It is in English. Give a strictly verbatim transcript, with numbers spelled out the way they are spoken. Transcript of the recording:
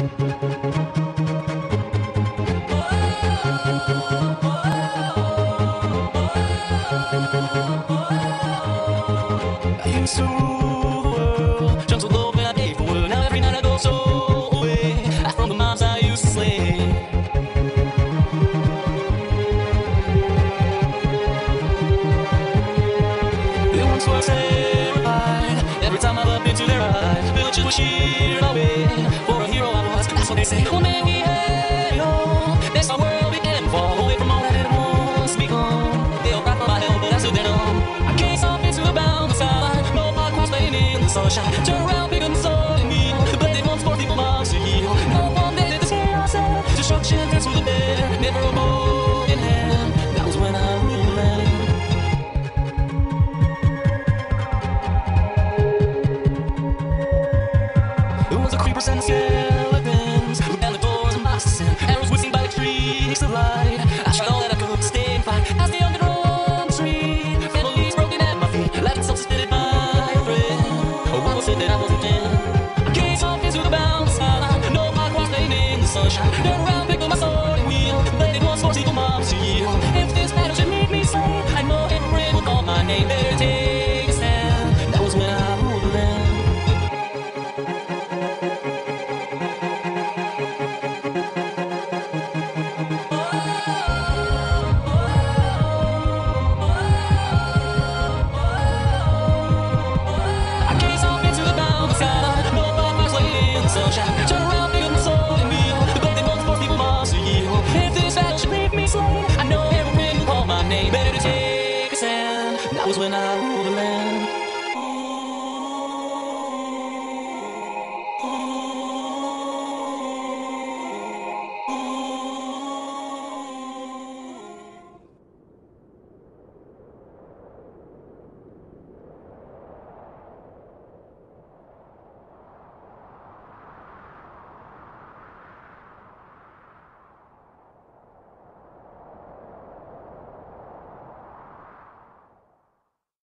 I used to rule the world, jump so low that I gave the world. Now every night I go so away from the moms I used to slay. They once were terrified every time I looked into their eyes. Villages were sheared away for a hero I was. That's what they say. One day we had it all. This our world began to fall away from all that it once become. They all cried for my help, but I stood there numb. I can't stop into the bound side. No hard cross laying in the sunshine. Turn around, pick up the sun and me. But they once forced people miles to heal. No one day did this hear ourselves. Destruction turns to the bear. Never a bow in hand. That was when I ruled the land. It was the creepers and the skeletons, and the doors and boxes and arrows whizzing by the streaks of light. I tried all that